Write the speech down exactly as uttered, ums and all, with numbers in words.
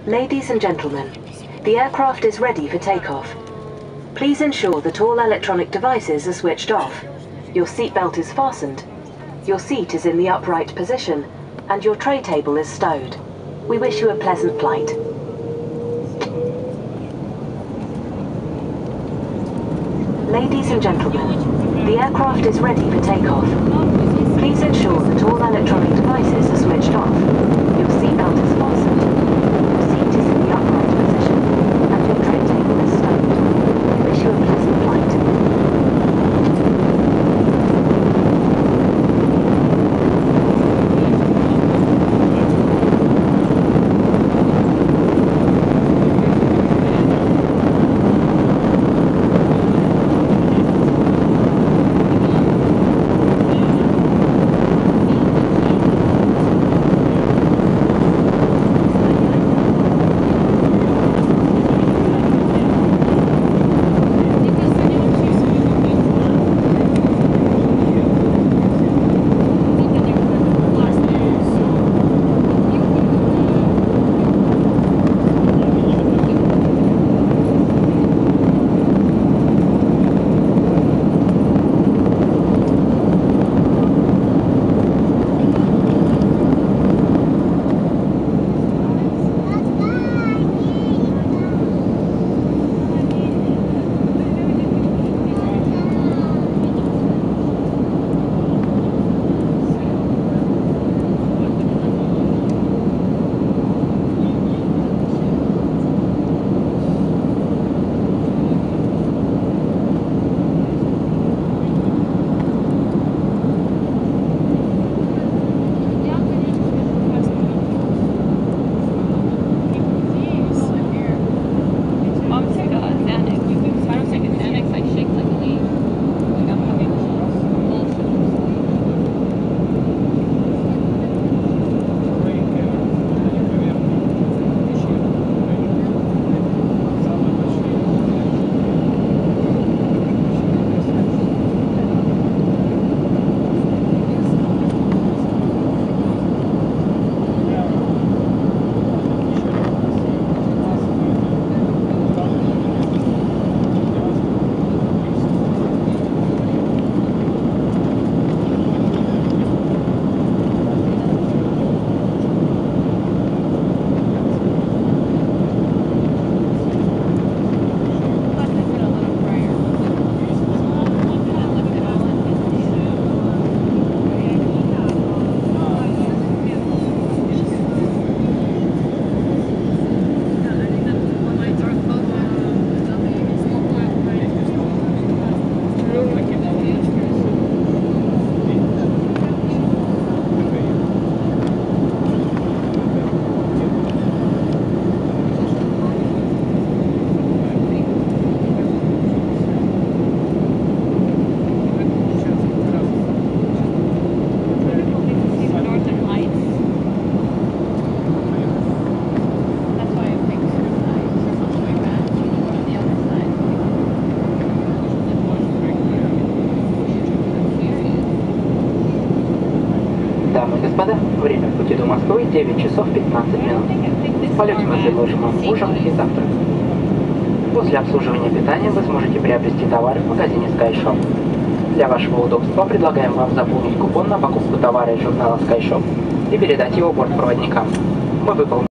Ladies and gentlemen, the aircraft is ready for takeoff. Please ensure that all electronic devices are switched off. Your seatbelt is fastened, your seat is in the upright position, and your tray table is stowed. We wish you a pleasant flight. Ladies and gentlemen, the aircraft is ready for takeoff. Please ensure that all electronic devices are switched off. Your seatbelt is fastened, your seat is in the upright position, and your tray table is stowed. We wish you a pleasant flight. Дамы и господа, время в пути до Москвы девять часов пятнадцать минут. В полете мы предложим вам ужин и завтрак. После обслуживания питания вы сможете приобрести товары в магазине SkyShop. Для вашего удобства предлагаем вам заполнить купон на покупку товара из журнала SkyShop и передать его бортпроводникам. Мы выполним